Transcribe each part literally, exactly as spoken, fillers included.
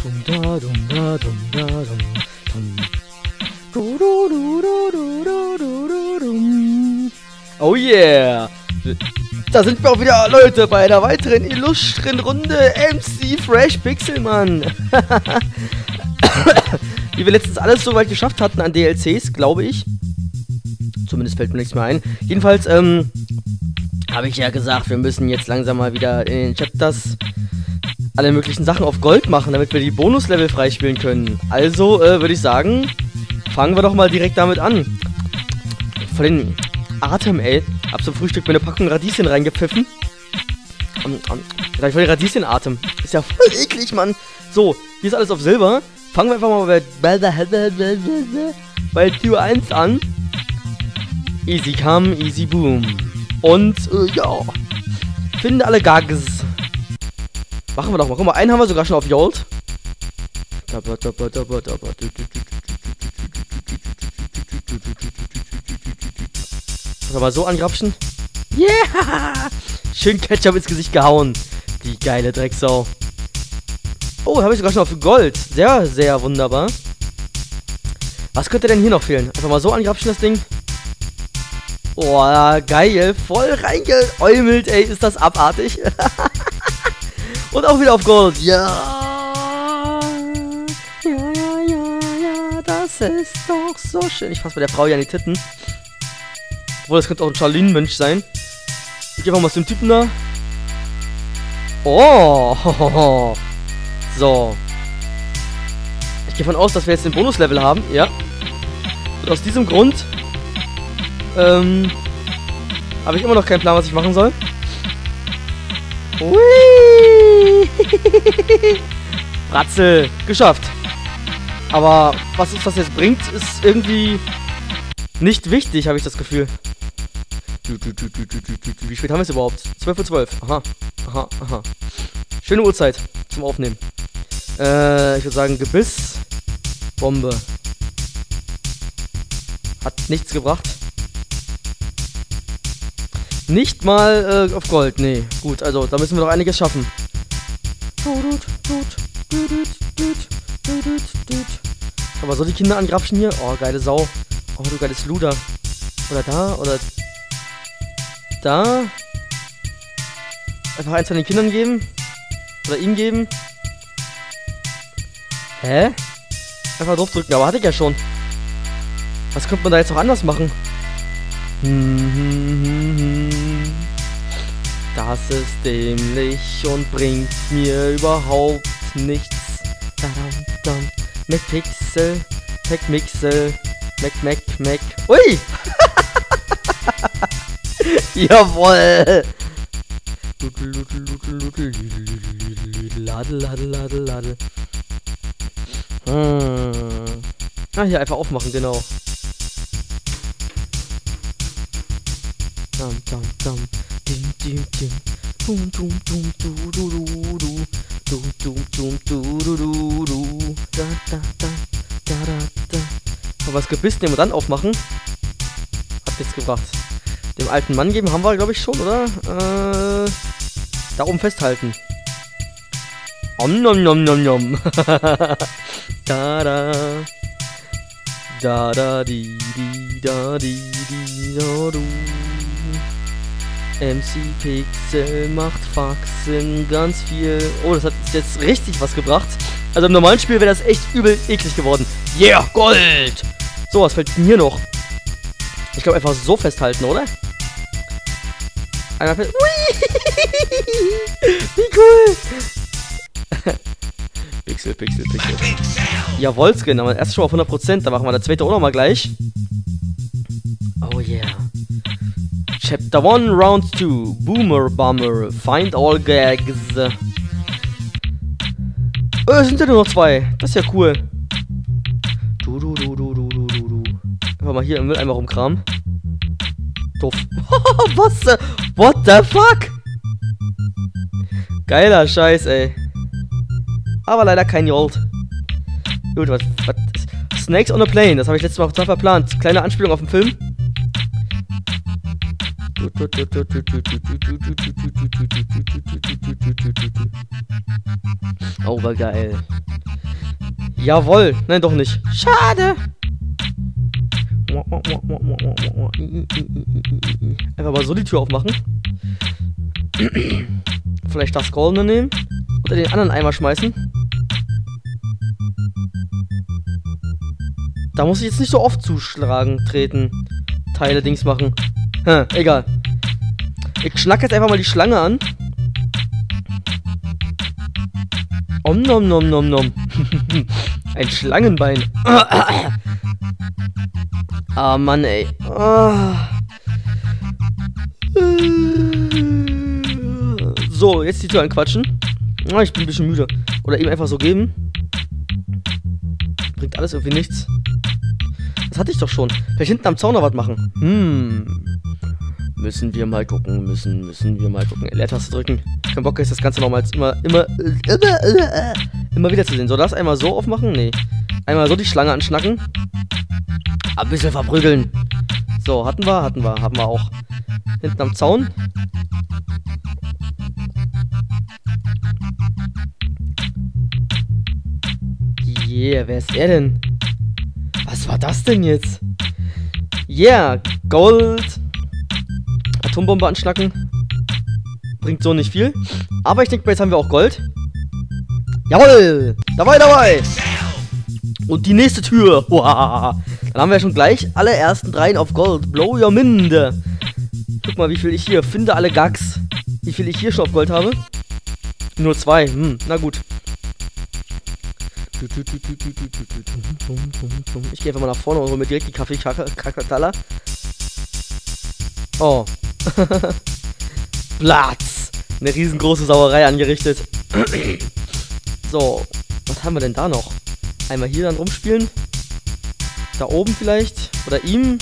Dum da dum da dum da dum dum. Du, du, du, du, du, du, du, du. Oh yeah! Da sind wir auch wieder, Leute, bei einer weiteren illustren Runde M C Fresh Pixelmann. Wie wir letztens alles so weit geschafft hatten an D L Cs, glaube ich. Zumindest fällt mir nichts mehr ein. Jedenfalls, ähm, habe ich ja gesagt, wir müssen jetzt langsam mal wieder in den Chapters alle möglichen Sachen auf Gold machen, damit wir die Bonuslevel freispielen können. Also, äh, würde ich sagen, fangen wir doch mal direkt damit an. Von den Atem, ey. Hab zum Frühstück mir eine Packung Radieschen reingepfiffen. Um, um, da hab ich voll den Radieschenatem. Ist ja voll eklig, Mann. So, hier ist alles auf Silber. Fangen wir einfach mal bei, bei Tür eins an. Easy come, easy boom. Und, äh, ja. Finde alle Gags. Machen wir doch mal. Guck mal, einen haben wir sogar schon auf Jolt. Kann mal so angrapschen. Yeah! Schön Ketchup ins Gesicht gehauen. Die geile Drecksau. Oh, habe ich sogar schon auf Gold. Sehr, sehr wunderbar. Was könnte denn hier noch fehlen? Einfach mal so angrapschen, das Ding. Oh, geil. Voll reingeäumelt, ey. Ist das abartig. Und auch wieder auf Gold. Ja. Ja, ja, ja, ja. Das ist doch so schön. Ich fasse bei der Frau ja an die Titten. Obwohl, das könnte auch ein Charlene-Mensch sein. Ich geh einfach mal zum Typen da. Oh. So. Ich gehe davon aus, dass wir jetzt den Bonuslevel haben. Ja. Und aus diesem Grund ähm, habe ich immer noch keinen Plan, was ich machen soll. Hui. Bratzel. Geschafft. Aber was uns das jetzt bringt, ist irgendwie nicht wichtig, habe ich das Gefühl. Wie spät haben wir es überhaupt? zwölf Uhr zwölf. Aha. Aha, aha. Schöne Uhrzeit zum Aufnehmen. Äh, ich würde sagen, Gebiss. Bombe. Hat nichts gebracht. Nicht mal äh, auf Gold. Nee, gut, also da müssen wir noch einiges schaffen. Aber so die Kinder angrapschen hier. Oh, geile Sau. Oh, du geiles Luder. Oder da, oder da. Einfach eins von den Kindern geben. Oder ihm geben. Hä? Einfach draufdrücken, aber hatte ich ja schon. Was könnte man da jetzt noch anders machen? Das ist dämlich und bringt mir überhaupt nichts. Mac Pixel, Mac Mixel, Mac Mac Mac. Ui! Jawoll! Lade, lade, lade, lade. Hm. Ah, hier einfach aufmachen, genau. Dum, dum, dum. Dim, dim, dim. Dum, dum, dum, du, du, du, du. Dum, dum, dum, du, du, du, du. Da, da, da, da, da, da. Aber was Gebiss nehmen und dann aufmachen. Hat nichts gebracht. Dem alten Mann geben haben wir, glaube ich, schon, oder? Äh, da oben festhalten. Om nom nom nom nom. Da da. Da da di di da di di da du. M C Pixel macht Faxen ganz viel. Oh, das hat jetzt richtig was gebracht. Also im normalen Spiel wäre das echt übel eklig geworden. Yeah, Gold! So, was fällt denn hier noch? Ich glaube einfach so festhalten, oder? Einmal fest. Wie cool! Pixel, Pixel, Pixel. Jawohl, Skin, aber erst schon auf hundert Prozent. Da machen wir das zweite auch nochmal gleich. Oh yeah. Chapter one, Round two. Boomer Bummer. Find all gags. Oh, es sind ja nur noch zwei. Das ist ja cool. Du, du, du, du, du, du, du. Einfach mal hier im Mülleimer rumkramen. Doof. Was? What the fuck? Geiler Scheiß, ey. Aber leider kein Jolt. Gut, was, was? Snakes on a Plane, das habe ich letztes Mal total verplant. Kleine Anspielung auf den Film. Oh, war geil. Jawohl. Nein, doch nicht. Schade. Einfach mal so die Tür aufmachen. Vielleicht das Goldene nehmen. Oder den anderen Eimer schmeißen. Da muss ich jetzt nicht so oft zuschlagen, treten. Teile, Dings machen. Hm, egal. Ich schnack jetzt einfach mal die Schlange an. Om nom nom nom nom. Ein Schlangenbein. Ah, Mann, ey. Oh. So, jetzt die Tür anquatschen. Oh, ich bin ein bisschen müde. Oder ihm einfach so geben. Bringt alles irgendwie nichts. Das hatte ich doch schon. Vielleicht hinten am Zaun noch was machen. Hm. Müssen wir mal gucken. Müssen, müssen wir mal gucken. Leertaste drücken. Kein Bock ist das Ganze nochmals immer, immer, immer, immer, immer wieder zu sehen. So, das einmal so aufmachen? Nee. Einmal so die Schlange anschnacken. Ein bisschen verprügeln. So, hatten wir, hatten wir, haben wir auch. Hinten am Zaun. Yeah, wer ist er denn? Was war das denn jetzt? Yeah, Gold. Atombombe anschnacken. Bringt so nicht viel. Aber ich denke mal, jetzt haben wir auch Gold. Jawohl! Dabei, dabei! Und die nächste Tür. Wow. Dann haben wir schon gleich alle ersten dreien auf Gold. Blow your Minde. Guck mal, wie viel ich hier finde. Alle Gags. Wie viel ich hier schon auf Gold habe. Nur zwei. Hm, na gut. Ich gehe einfach mal nach vorne und hole mir direkt die Kaffee-Kakatala. Oh. Platz. Eine riesengroße Sauerei angerichtet. So. Was haben wir denn da noch? Einmal hier dann rumspielen. Da oben vielleicht. Oder ihm.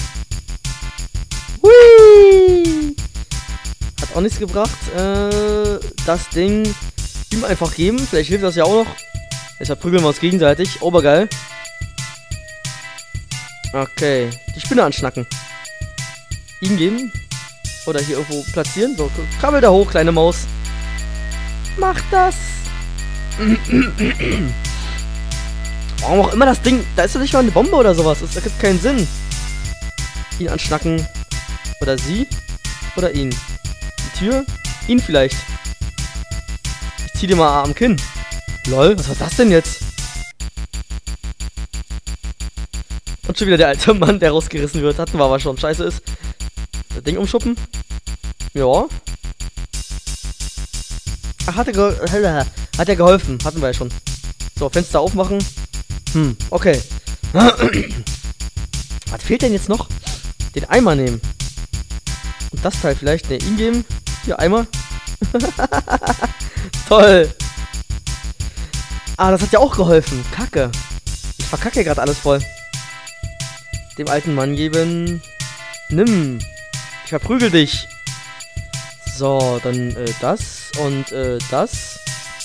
Hui! Hat auch nichts gebracht. Äh, das Ding ihm einfach geben. Vielleicht hilft das ja auch noch. Jetzt verprügeln wir uns gegenseitig. Obergeil. Okay. Die Spinne anschnacken. Ihm geben. Oder hier irgendwo platzieren. So, krabbel da hoch, kleine Maus. Mach das. Warum auch immer das Ding... Da ist doch nicht mal eine Bombe oder sowas. Das ergibt keinen Sinn. Ihn anschnacken. Oder sie. Oder ihn. Die Tür. Ihn vielleicht. Ich zieh dir mal am Kinn. Lol, was war das denn jetzt? Und schon wieder der alte Mann, der rausgerissen wird. Hatten wir aber schon. Scheiße ist. Das Ding umschuppen. Ja. Ach, hat er, ge hat er geholfen. Hatten wir ja schon. So, Fenster aufmachen. Hm, okay. Was fehlt denn jetzt noch? Den Eimer nehmen. Und das Teil vielleicht. Ne, ihm geben. Hier, Eimer. Toll. Ah, das hat ja auch geholfen. Kacke. Ich verkacke gerade alles voll. Dem alten Mann geben. Nimm. Ich verprügel dich. So, dann äh, das und äh, das.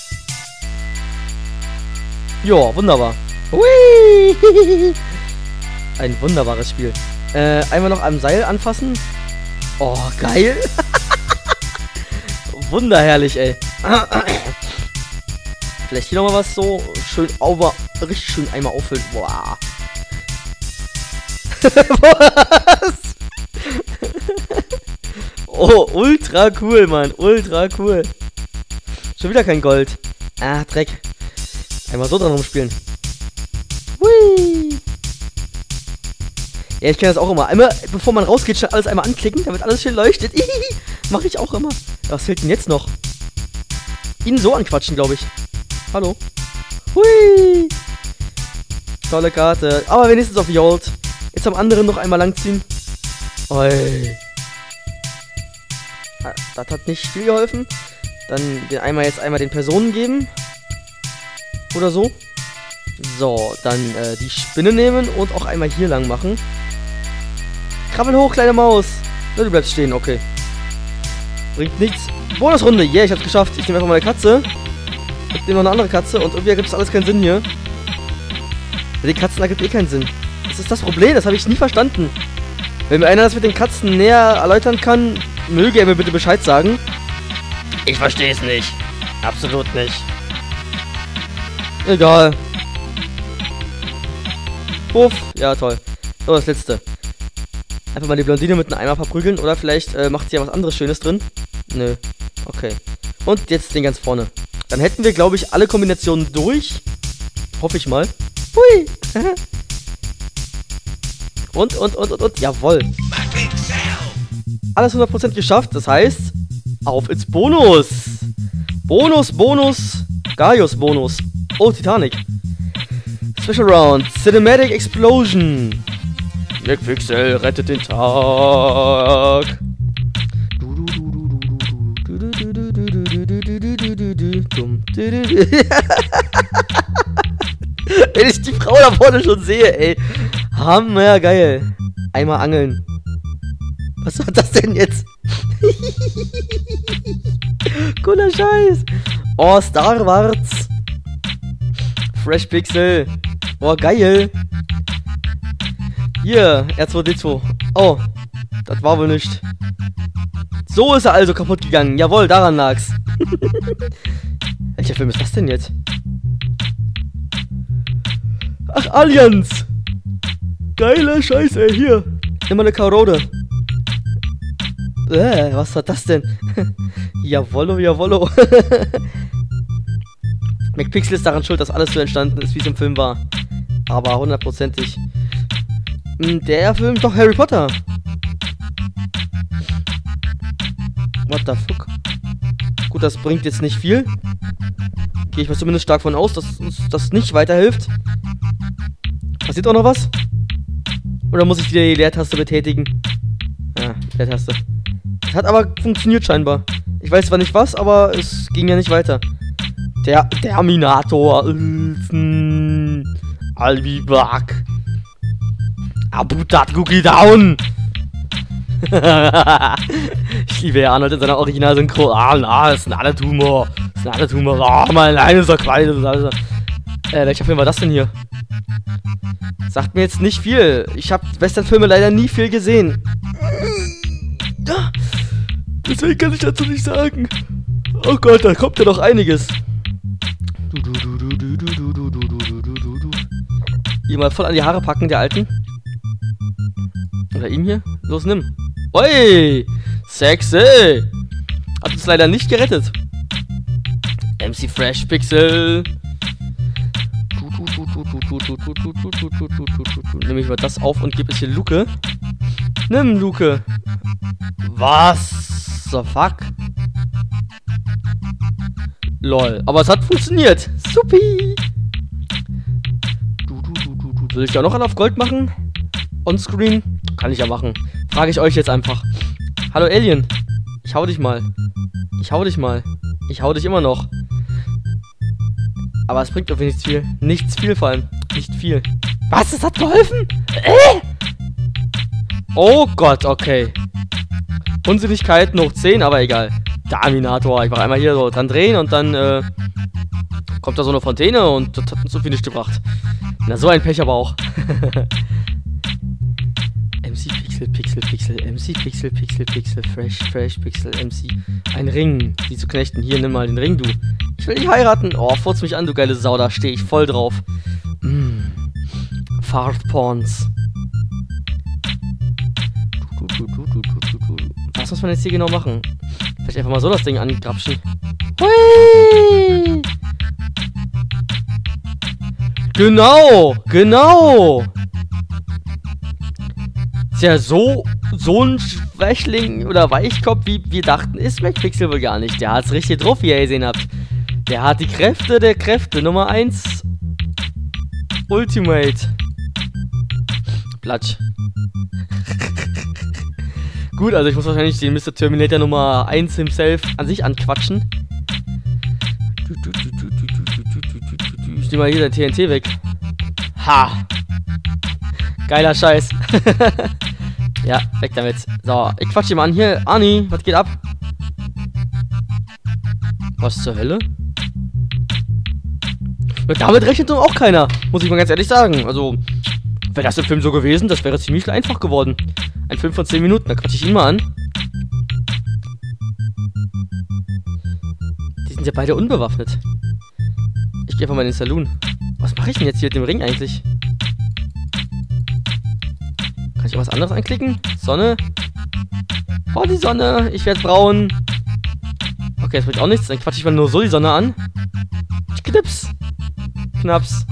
Jo, wunderbar. Hui. Ein wunderbares Spiel. Äh, einmal noch am Seil anfassen. Oh, geil. Wunderherrlich, ey. Vielleicht hier nochmal was so schön over, richtig schön einmal auffüllen. Boah. Was? Oh, ultra cool, Mann. Ultra cool. Schon wieder kein Gold. Ah, Dreck. Einmal so dran rumspielen. Hui. Ja, ich kenne das auch immer. Einmal, bevor man rausgeht, schnell alles einmal anklicken, damit alles schön leuchtet. Mache ich auch immer. Was fehlt denn jetzt noch? Ihn so anquatschen, glaube ich. Hallo. Hui. Tolle Karte. Aber wenigstens auf Jolt. Jetzt am anderen noch einmal langziehen. Oi. Das hat nicht viel geholfen. Dann den einmal jetzt einmal den Personen geben. Oder so. So, dann äh, die Spinne nehmen und auch einmal hier lang machen. Krabbel hoch, kleine Maus. Ja, du bleibst stehen, okay. Bringt nichts. Bonusrunde. Yeah, ich hab's geschafft. Ich nehme einfach mal eine Katze. Ich nehme noch eine andere Katze und irgendwie ergibt es alles keinen Sinn hier. Mit den Katzen ergibt eh keinen Sinn. Das ist das Problem, das habe ich nie verstanden. Wenn mir einer das mit den Katzen näher erläutern kann, möge er mir bitte Bescheid sagen. Ich verstehe es nicht. Absolut nicht. Egal. Puff. Ja, toll. So, das letzte. Einfach mal die Blondine mit einem Eimer verprügeln. Oder vielleicht äh, macht sie ja was anderes Schönes drin. Nö. Okay. Und jetzt den ganz vorne. Dann hätten wir, glaube ich, alle Kombinationen durch. Hoffe ich mal. Hui. und, und, und, und, und. Jawohl. Alles hundert Prozent geschafft. Das heißt, auf ins Bonus. Bonus, Bonus. Gaius Bonus. Oh, Titanic. Special Round. Cinematic Explosion. McPixel rettet den Tag. Wenn ich die Frau da vorne schon sehe, ey. Hammer geil. Einmal angeln. Was war das denn jetzt? Cooler Scheiß. Oh, Star Wars. Fresh Pixel. Oh, geil. Hier, R zwei D zwei. Oh, das war wohl nicht. So ist er also kaputt gegangen. Jawohl, daran lag's. Welcher Film ist das denn jetzt? Ach, Allianz. Geiler Scheiß, ey. Hier, nimm mal eine Karode. Äh, was war das denn? Jawollo, jawollo. McPixel ist daran schuld, dass alles so entstanden ist, wie es im Film war. Aber hundertprozentig. Der Film ist doch Harry Potter. What the fuck? Gut, das bringt jetzt nicht viel. Gehe ich mal zumindest stark von aus, dass uns das nicht weiterhilft. Passiert auch noch was? Oder muss ich wieder die Leertaste betätigen? Ja, Leertaste. Das hat aber funktioniert scheinbar. Ich weiß zwar nicht was, aber es ging ja nicht weiter. Der Terminator. I'll be back. Abutat Cookie Down. Ich liebe ja Arnold in seiner Original-Synchro. Ah, na, das ist ein Alle-Tumor. Das ist ein Alle-Tumor. Oh, mein Nein ist doch Quali. Äh, welcher Film war das denn hier? Sagt mir jetzt nicht viel. Ich habe Western-Filme leider nie viel gesehen. Deswegen kann ich dazu nicht sagen. Oh Gott, da kommt ja noch einiges. Ihr mal voll an die Haare packen, der Alten. Oder ihm hier? Los, nimm. Oi! Sexy! Hat uns leider nicht gerettet. M C Fresh Pixel. Nehme ich mal das auf und gebe es hier Luke. Nimm, Luke. Was? The fuck? Lol. Aber es hat funktioniert. Supi! Will ich ja noch einen auf Gold machen? Onscreen? Kann ich ja machen. Frage ich euch jetzt einfach. Hallo Alien. Ich hau dich mal. Ich hau dich mal. Ich hau dich immer noch. Aber es bringt irgendwie nichts viel. Nichts viel vor allem. Nicht viel. Was? Das hat geholfen? Äh? Oh Gott, okay. Unsinnigkeiten hoch zehn, aber egal. Terminator. Ich mach einmal hier so dran drehen und dann äh, kommt da so eine Fontäne und das hat uns so viel nicht gebracht. Na, so ein Pech aber auch. M C Pixel, Pixel, Pixel, M C Pixel, Pixel, Pixel, Fresh, Fresh, Pixel, M C. Ein Ring, die zu knechten. Hier, nimm mal den Ring, du. Ich will dich heiraten. Oh, furz mich an, du geile Sau, da stehe ich voll drauf. Mm. Fart-Porns. Was muss man jetzt hier genau machen? Vielleicht einfach mal so das Ding angrapschen. Hui! Genau, genau. Ist ja so, so ein Schwächling oder Weichkopf, wie wir dachten, ist McPixel wohl gar nicht. Der hat's richtig drauf, wie ihr gesehen habt. Der hat die Kräfte der Kräfte. Nummer eins. Ultimate. Platsch. Gut, also ich muss wahrscheinlich den Mister Terminator Nummer eins himself an sich anquatschen. Ich nehme mal hier den T N T weg. Ha! Geiler Scheiß. Ja, weg damit. So, ich quatsch ihn mal an. Hier, Arnie, was geht ab? Was zur Hölle? Ja, damit rechnet nun auch keiner, muss ich mal ganz ehrlich sagen. Also, wäre das im Film so gewesen, das wäre ziemlich einfach geworden. Ein Film von zehn Minuten, da quatsch ich ihn mal an. Die sind ja beide unbewaffnet. Ich gehe einfach mal in den Saloon. Was mache ich denn jetzt hier mit dem Ring eigentlich? ich was anderes anklicken? Sonne. Oh, die Sonne. Ich werde braun. Okay, das bringt auch nichts. Dann quatsche ich mal nur so die Sonne an. Knips. Knaps.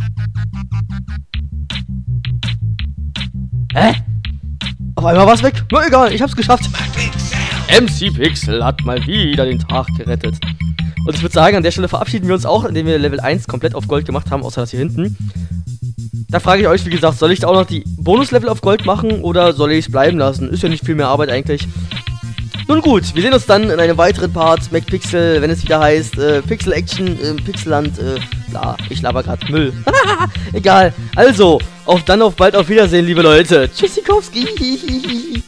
Hä? Auf einmal war es weg. Na egal, ich hab's geschafft. M C Pixel hat mal wieder den Tag gerettet. Und ich würde sagen, an der Stelle verabschieden wir uns auch, indem wir Level eins komplett auf Gold gemacht haben, außer das hier hinten. Da frage ich euch, wie gesagt, soll ich da auch noch die Bonuslevel auf Gold machen oder soll ich es bleiben lassen? Ist ja nicht viel mehr Arbeit eigentlich. Nun gut, wir sehen uns dann in einem weiteren Part McPixel, wenn es wieder heißt äh, Pixel Action im Pixelland, äh, bla, ich laber grad Müll. Egal, also, auf dann auf bald, auf Wiedersehen, liebe Leute. Tschüssikowski.